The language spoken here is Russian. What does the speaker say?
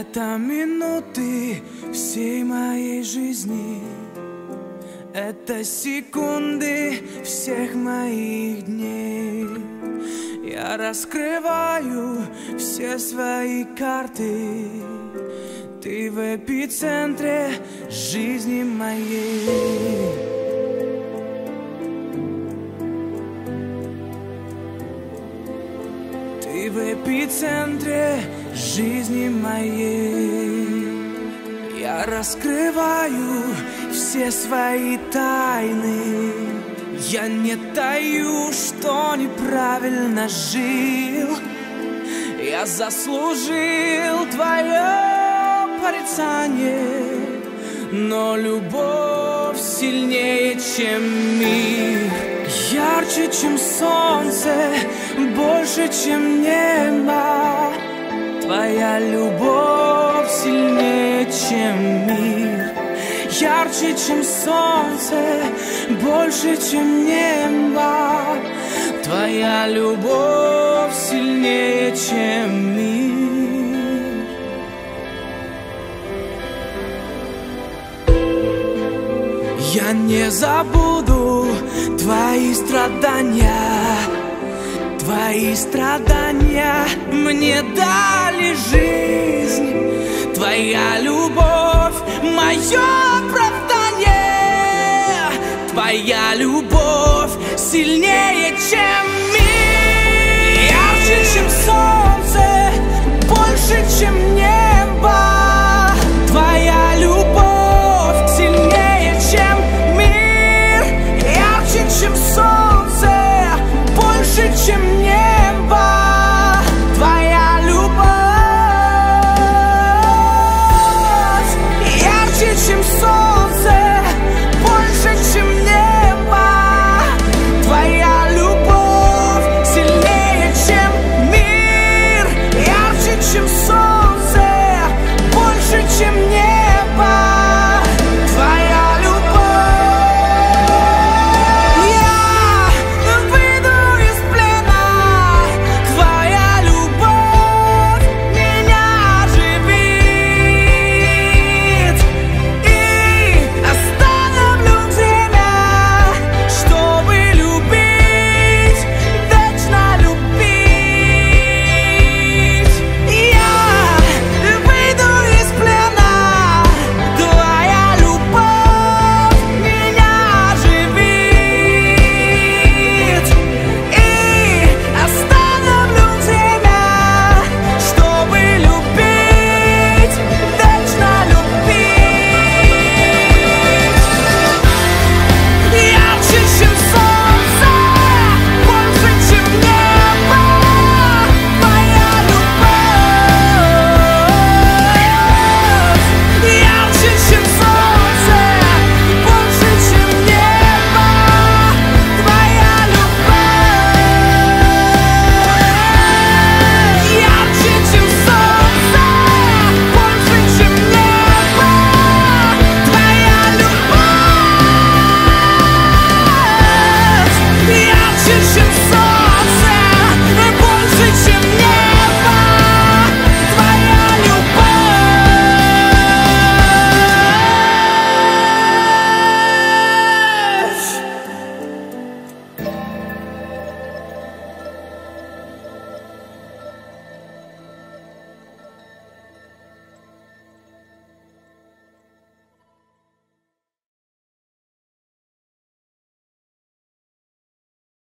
Это минуты всей моей жизни, это секунды всех моих дней. Я раскрываю все свои карты, ты в эпицентре жизни моей. Ты в эпицентре жизни моей. Я раскрываю все свои тайны, я не таю, что неправильно жил. Я заслужил твое порицание, но любовь сильнее, чем мир. Ярче, чем солнце, больше, чем небо. Твоя любовь сильнее, чем мир. Ярче, чем солнце, больше, чем небо. Твоя любовь сильнее, чем мир. Я не забуду твои страдания. Твои страдания мне дали жизнь. Твоя любовь — мое оправдание. Твоя любовь сильнее, чем мир. Ярче, чем солнце, больше, чем небо.